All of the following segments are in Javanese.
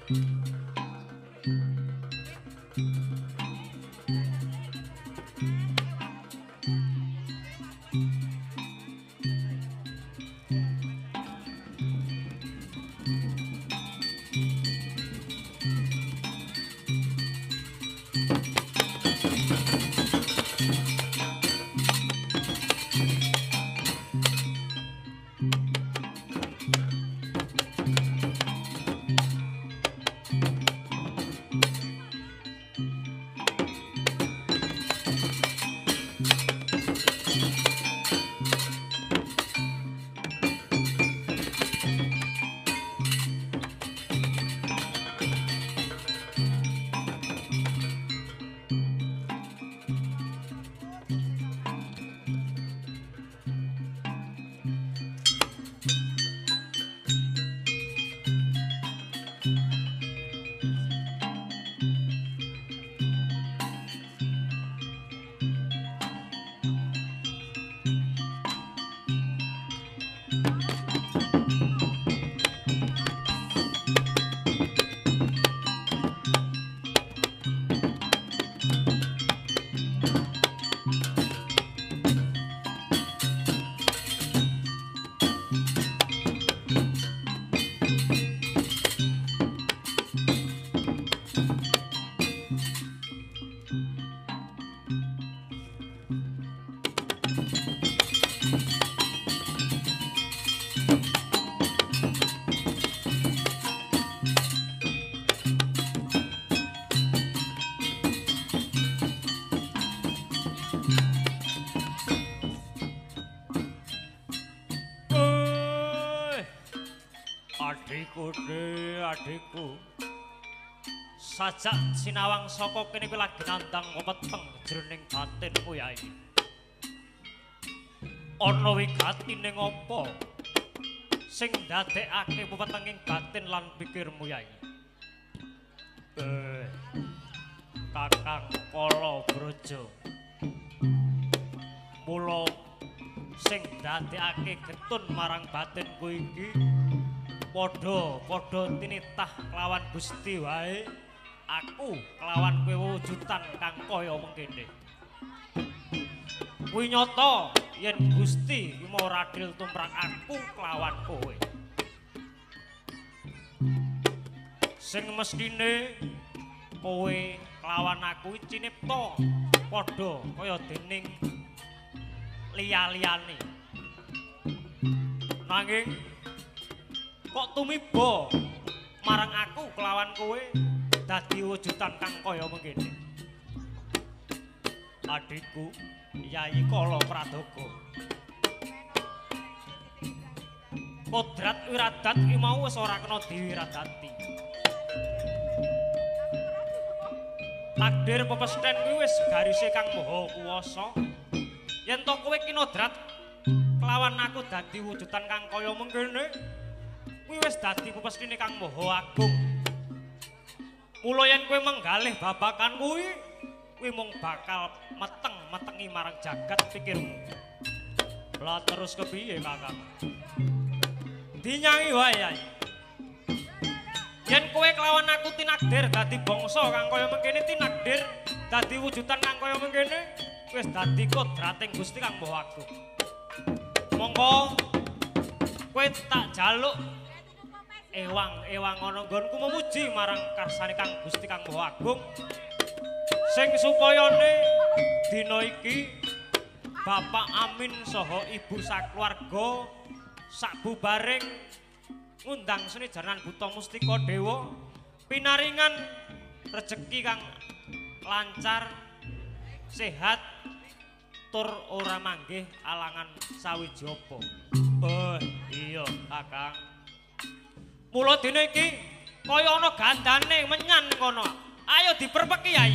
Adikku sajak sinawang saka kene kuwi lagi nandang weteng jroning batinmu Yai. Ana wigatine ngopo sing ndadekake wetenging batin lan pikirmu Yai? Kakang Kala Brojo. Mula sing ndadekake getun marang batinku iki padha tinitah kelawan Gusti wae. Aku kelawan kowe wujudan kang kaya mengkene. Kuwi nyata yen Gusti iki mau radil tumrap aku kelawan kowe. Sing mestine kowe kelawan aku cinipta padha kaya dening liya-liyane. Nanging kok tumiba marang aku kelawan kowe dadi wujudan kang kaya mengkene. Adikku Yai Kala Pradoga. Kodrat wiradat iki mau wis ora kena diwiradati. Takdir pepesthen kuwi wis garise kang maha kuwasa. Yen to kowe kinodrat kelawan aku dadi wujudan kang kaya mengkene, kuwi wis dadi pepesthine kang maha agung. Mula yen kowe menggalih babakan kuwi mung bakal meteng-metengi marang jagat pikirmu. Lah terus kepiye Kakang? Dinyangi wae Yai. Yen kowe kelawan aku tinakdir dadi bangsa kang kaya mengkene, tinakdir dadi wujudan kang kaya mengkene, wis dadi kodrating Gusti kang maha agung. Monggo kowe tak jaluk ewang ana nggonku memuji marang karsane kang Gusti kang maha agung sing supayane dina iki Bapak Amin saha Ibu sakluwarga sakbubaring ngundang seni jaranan Buta Mustika Dewa pinaringan rejeki kang lancar sehat tur ora manggih alangan sawijapa. Iya Kakang. Mula dina iki kaya ana gandane menyan kono. Ayo diperpeki Yai.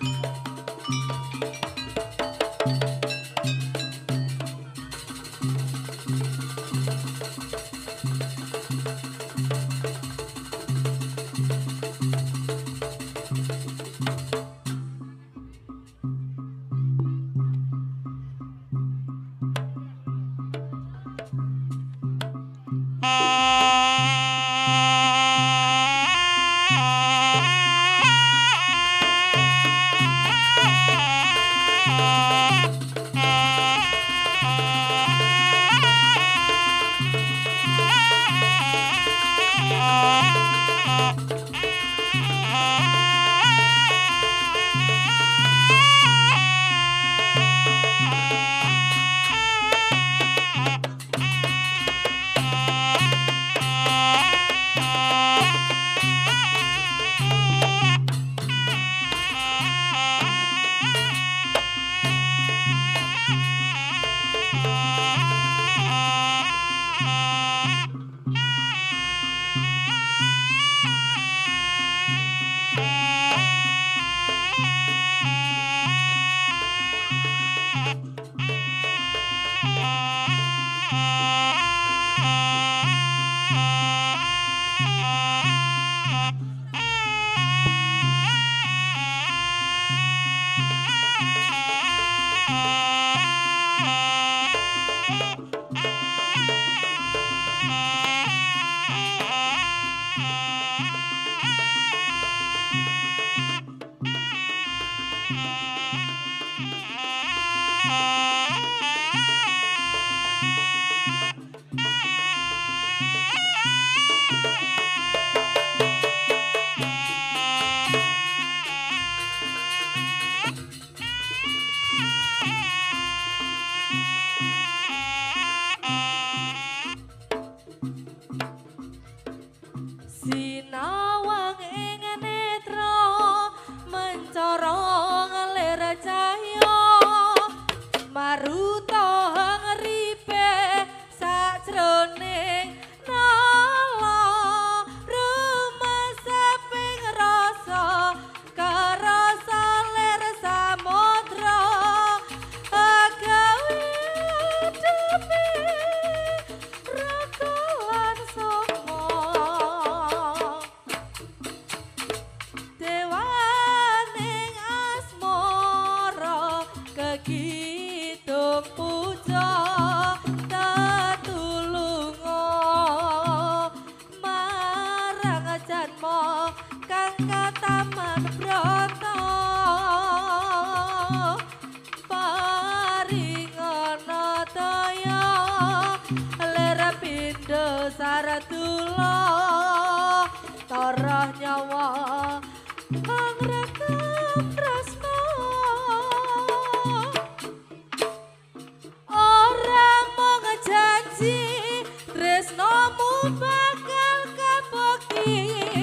Sinawang ing netra mencara ngalir cahya maruta ngripe sajroning nala rumasaping rasa karasa lir samudra agawe depi rakalan soma dewaning asmara kegitung puja tatulunga marang janma kang kataman brata paringana daya lir pindha saratula tarah nyawa pangrekam tresna ora mung janji tresnamu bakal kabukti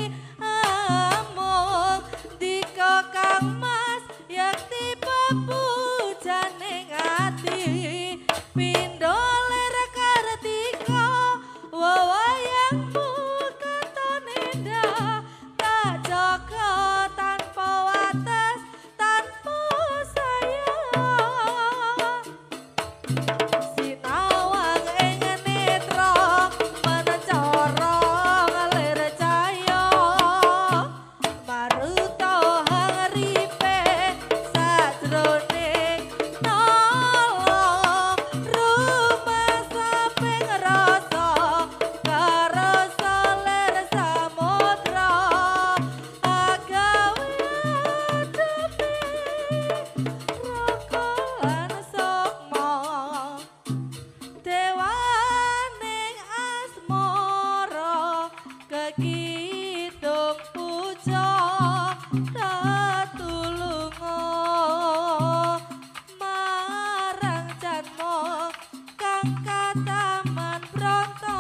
amung dika kang mas yakti pepujaning ati pindha lir kartika wewayangmu katon endah tak jaga tanpa wates tanpa sayang sinawang ing netra mencara ngalir cahya maruta ngripe sajroning nala rumasaping rasa karasa lir samudra agawe depi rakalan sukma dewaning asmara kegitung puja tatulunga marang janma kang kataman brata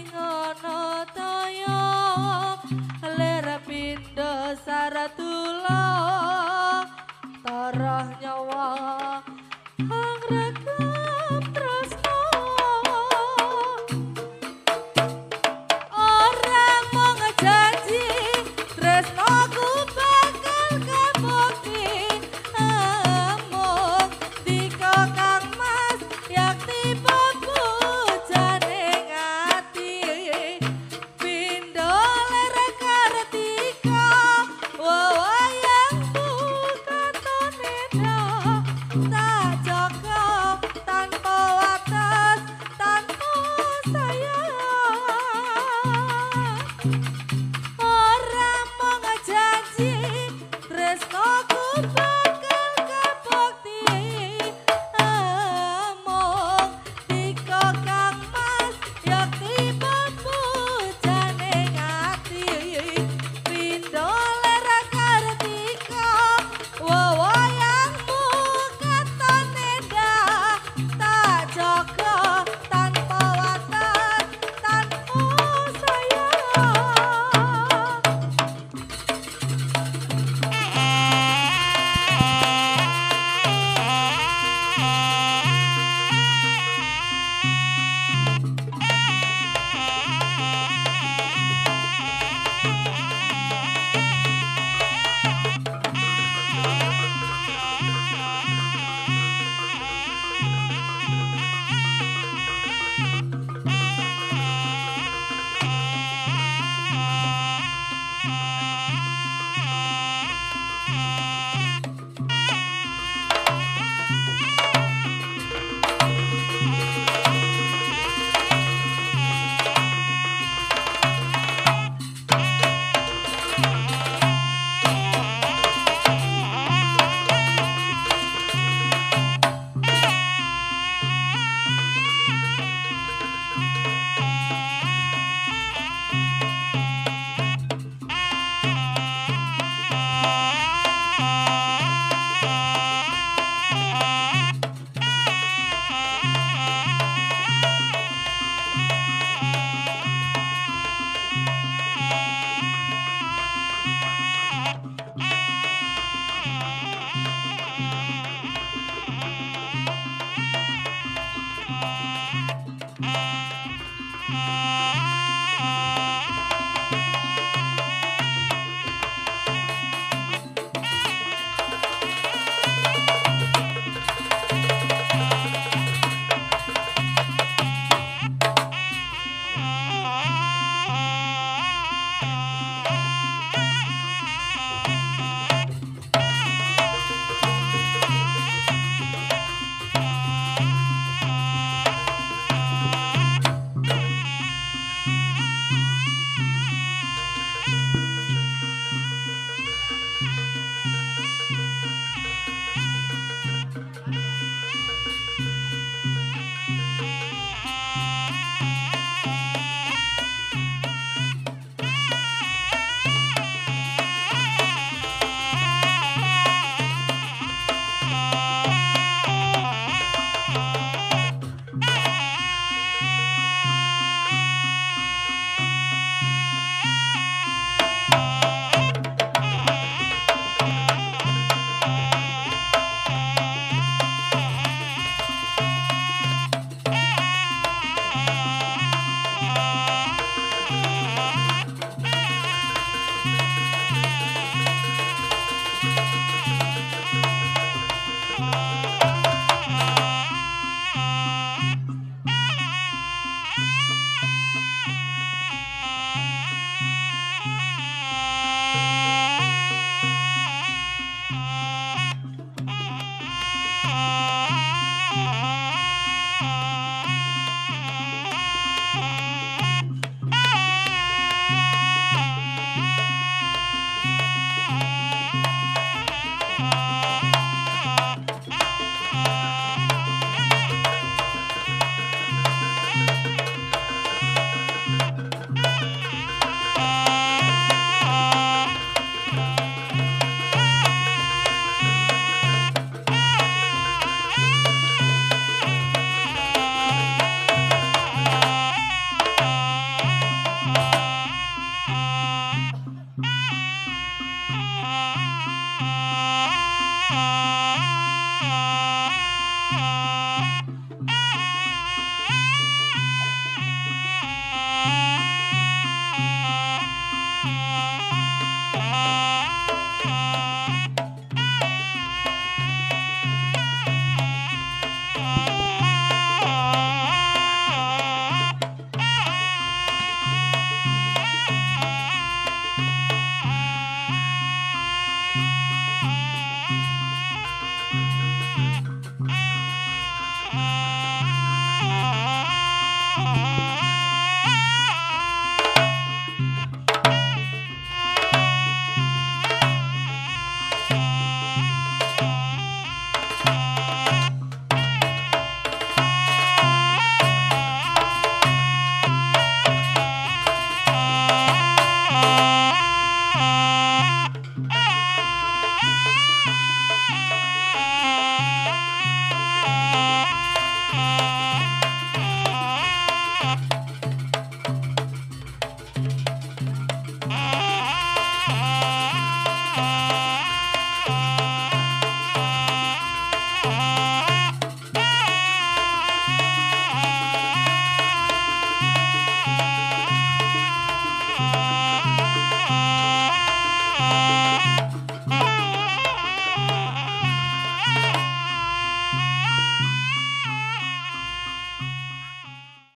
maringana daya lir pindha saratula